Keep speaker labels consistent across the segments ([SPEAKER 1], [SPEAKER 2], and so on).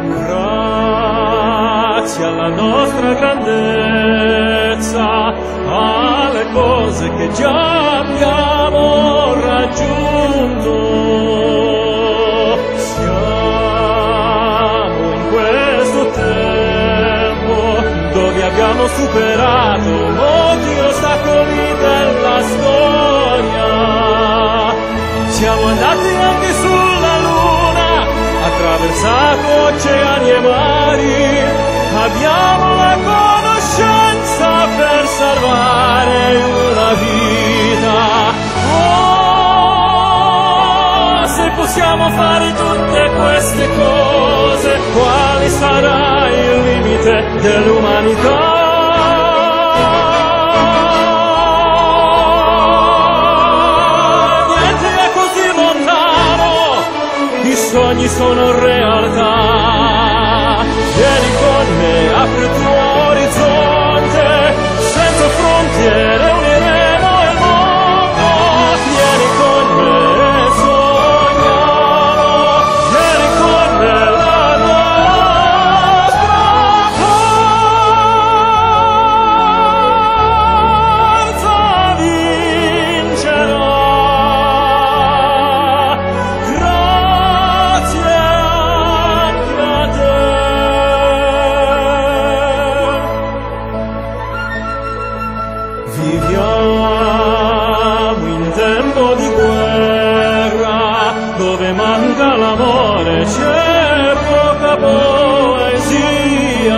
[SPEAKER 1] Grazie alla nostra grandezza, alle cose che già abbiamo raggiunto, siamo in questo tempo dove abbiamo superato molti ostacoli della storia. Siamo andati anche sulla Luna, attraversato oceani e mari, abbiamo la conoscenza per salvare una vita. Oh, se possiamo fare tutte queste cose, quale sarà il limite dell'umanità? I sogni sono realtà. Vieni con me, apri il tuo orizzonte, senza frontiere uniremo il mondo. Vieni con me e sogniamo, vieni con me la nostra forza vincerà. Viviamo in tempo di guerra, dove manca l'amore, c'è poca poesia.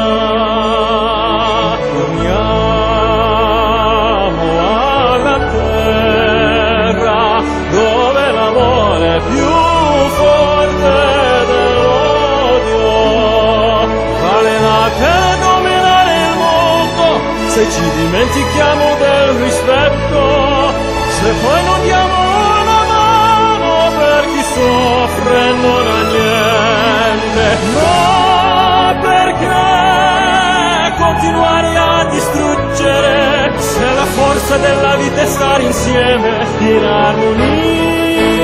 [SPEAKER 1] Torniamo alla terra, dove l'amore è più forte dell'odio. Vale la pena dominare il mondo, se ci dimentichiamo del rispetto, se poi non diamo una mano per chi soffre e non ha niente. No, perché continuare a distruggere, se la forza della vita è stare insieme in armonia.